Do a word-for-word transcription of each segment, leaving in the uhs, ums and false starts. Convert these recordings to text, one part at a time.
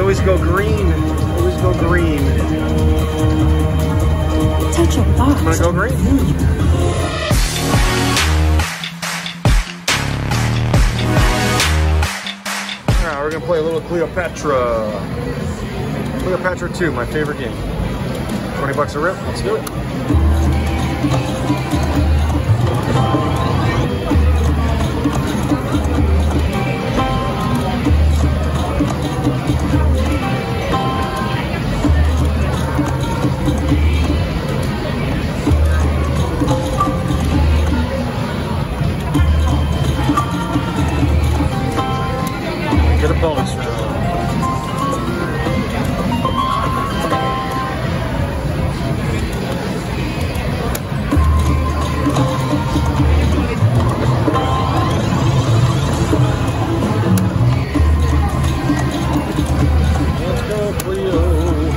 always go green. Always go green. Touch your box. I'm gonna go green. Alright, we're gonna play a little Cleopatra. Cleopatra two, my favorite game. twenty bucks a rip, let's do it. Get a bonus round. Let's go, Cleo.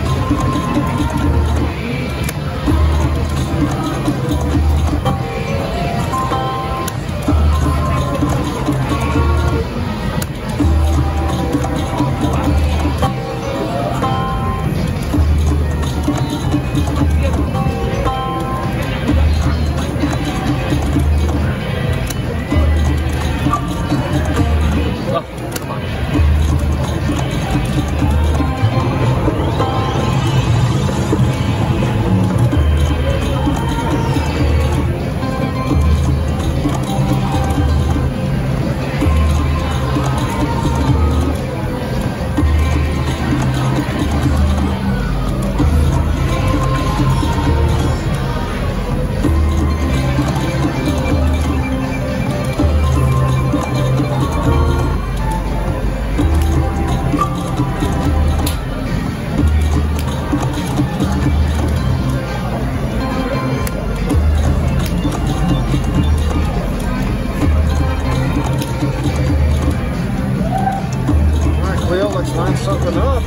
Let's line something up.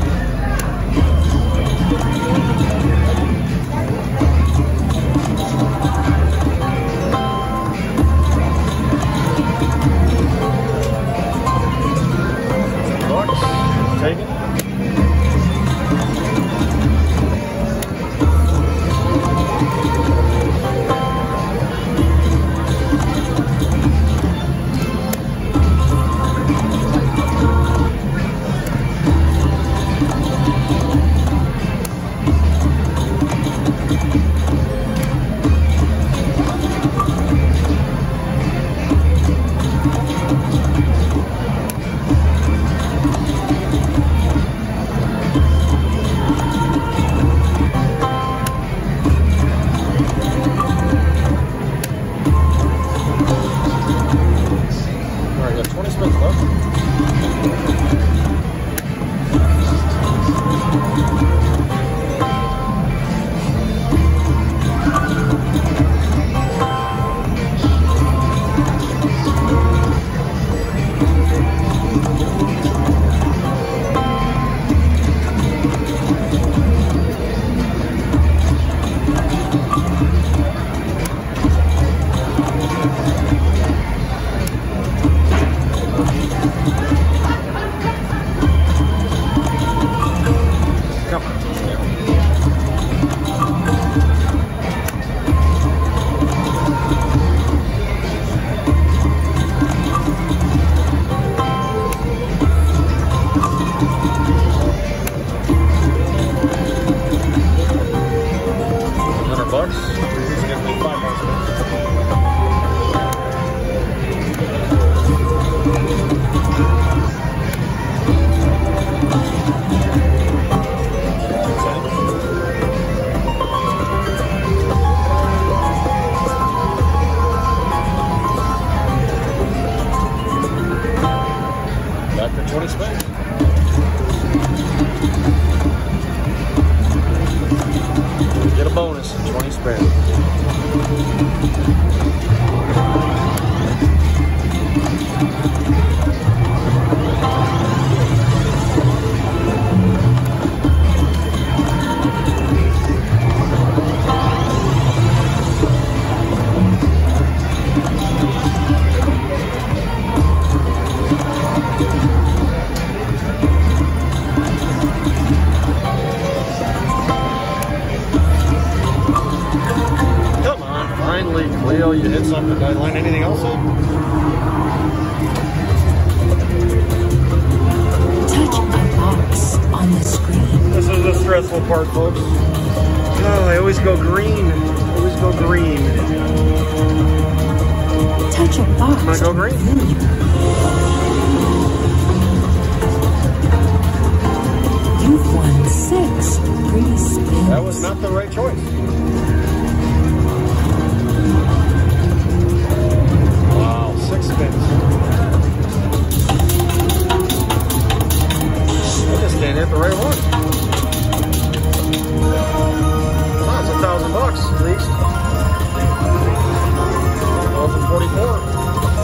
Bucks, take it. twenty spins left. Bucks. He's gonna make five bucks. Back for twenty spins. Get a bonus, twenty spins. hit something. Did I line anything else up? Touch a box on the screen. This is the stressful part, folks. Oh, I always go green. Always go green. Touch a box. I'm gonna go green. You've won six free spins. That was not the right choice. Wow, six spins. I just can't hit the right one. Oh, it's a thousand bucks at least. Thousand forty-four.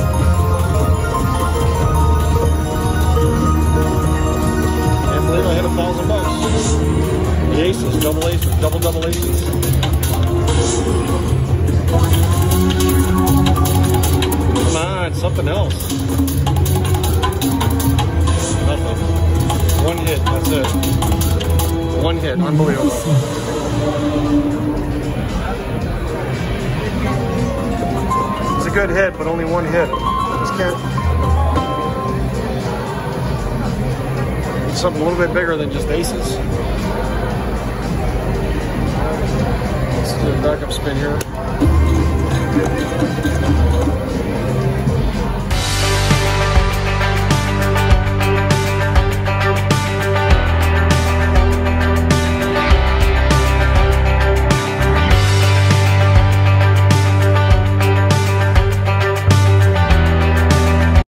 Can't believe I hit a thousand bucks. The aces, double aces, double double aces. Come on, something else. Nothing. One hit, that's it. One hit, unbelievable. It's a good hit, but only one hit. Just can't. Something a little bit bigger than just aces. Let's do a backup spin here.